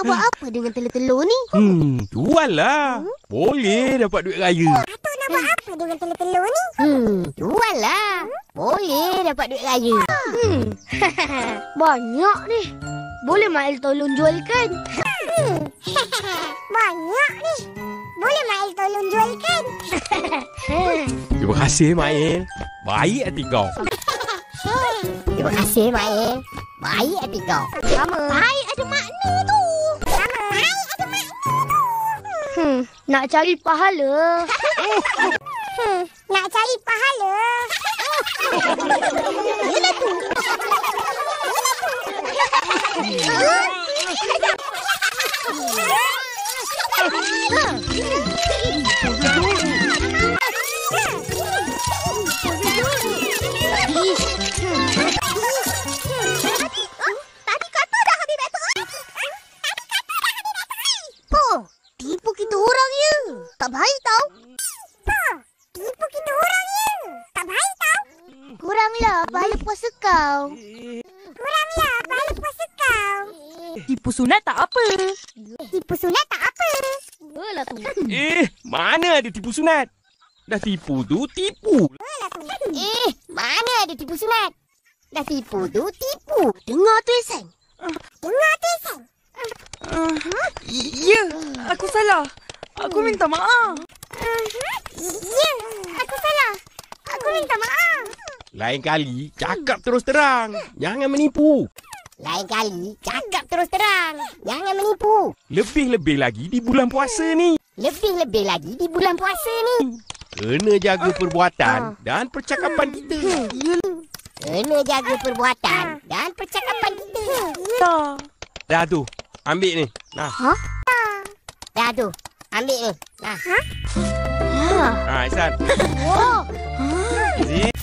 buat apa dengan telur-telur ni? Jual lah. Boleh dapat duit raya. Datuk nak buat apa dengan telur-telur ni? Jual lah. Boleh dapat duit raya. Banyak ni. Boleh Mak El tolong jualkan? Banyak ni. Boleh Mak El tolong jualkan? Terima kasih, Mael. Baik hati kau. Terima kasih Mak El. Baik hati kau. Sama. Baik ada makna tu. Sama. Baik ada makna tu. Nak cari pahala. Nak cari pahala. Yelah tu. Tadi kata dah habis Datuk. Tipu kita orang ya. Tak baik tau. Tipu kita orang ya. Tak baik tau. Kuranglah pahala puasa kau. Kuranglah pahala puasa kau. Tipu sunat tak apa. Tipu sunat tak apa. Yelah tu. Mana ada tipu sunat? Dah tipu tu, tipu. Mana ada tipu sunat? Dah tipu tu, tipu. Dengar tu Ihsan. Dengar tu Ihsan. Ya, aku salah. Aku minta maaf. Ya, aku salah. Aku minta maaf. Lain kali, cakap terus terang. Jangan menipu. Lain kali, cakap terus terang. Jangan menipu. Lebih-lebih lagi di bulan puasa ni. Lebih-lebih lagi di bulan puasa ni. Kena jaga perbuatan dan percakapan kita. Kena jaga perbuatan dan percakapan kita. Dah tu, ambil ni. Nah. Dah tu, ambil ni. Nah. Ihsan. Oh. Zee.